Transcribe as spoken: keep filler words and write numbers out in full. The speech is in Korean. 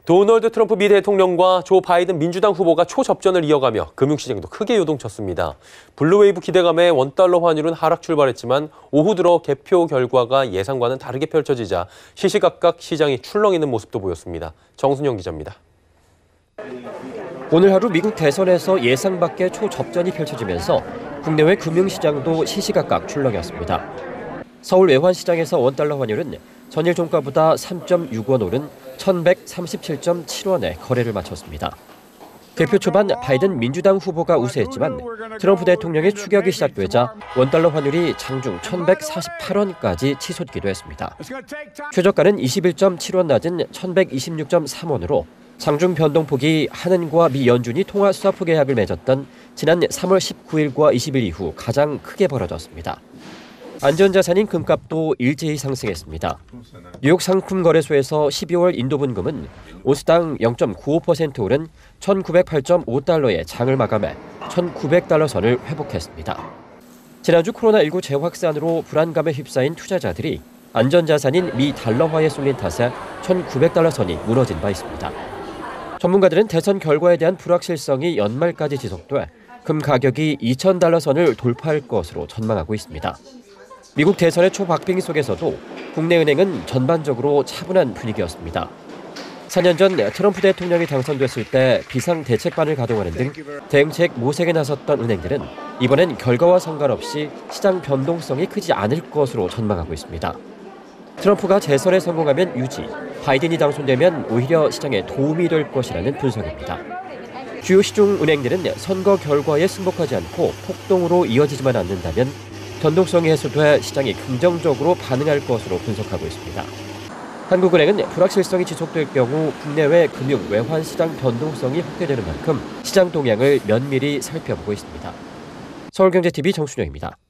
도널드 트럼프 미 대통령과 조 바이든 민주당 후보가 초접전을 이어가며 금융시장도 크게 요동쳤습니다. 블루웨이브 기대감에 원달러 환율은 하락 출발했지만 오후 들어 개표 결과가 예상과는 다르게 펼쳐지자 시시각각 시장이 출렁이는 모습도 보였습니다. 정순영 기자입니다. 오늘 하루 미국 대선에서 예상 밖의 초접전이 펼쳐지면서 국내외 금융시장도 시시각각 출렁였습니다. 서울 외환시장에서 원달러 환율은 전일 종가보다 삼 점 육 원 오른 천백삼십칠 점 칠 원에 거래를 마쳤습니다. 개표 초반 바이든 민주당 후보가 우세했지만 트럼프 대통령의 추격이 시작되자 원달러 환율이 장중 천백사십팔 원까지 치솟기도 했습니다. 최저가는 이십일 점 칠 원 낮은 천백이십육 점 삼 원으로 장중 변동폭이 한은과 미 연준이 통화 스와프 계약을 맺었던 지난 삼월 십구일과 이십일 이후 가장 크게 벌어졌습니다. 안전자산인 금값도 일제히 상승했습니다. 뉴욕 상품거래소에서 십이월 인도분금은 온스당 영 점 구오 퍼센트 오른 천구백팔 점 오 달러의 장을 마감해 천구백 달러 선을 회복했습니다. 지난주 코로나십구 재확산으로 불안감에 휩싸인 투자자들이 안전자산인 미 달러화에 쏠린 탓에 천구백 달러 선이 무너진 바 있습니다. 전문가들은 대선 결과에 대한 불확실성이 연말까지 지속돼 금 가격이 이천 달러 선을 돌파할 것으로 전망하고 있습니다. 미국 대선의 초박빙 속에서도 국내 은행은 전반적으로 차분한 분위기였습니다. 사 년 전 트럼프 대통령이 당선됐을 때 비상대책반을 가동하는 등 대응책 모색에 나섰던 은행들은 이번엔 결과와 상관없이 시장 변동성이 크지 않을 것으로 전망하고 있습니다. 트럼프가 재선에 성공하면 유지, 바이든이 당선되면 오히려 시장에 도움이 될 것이라는 분석입니다. 주요 시중 은행들은 선거 결과에 승복하지 않고 폭동으로 이어지지만 않는다면 변동성이 해소돼 시장이 긍정적으로 반응할 것으로 분석하고 있습니다. 한국은행은 불확실성이 지속될 경우 국내외 금융 외환 시장 변동성이 확대되는 만큼 시장 동향을 면밀히 살펴보고 있습니다. 서울경제티비 정순영입니다.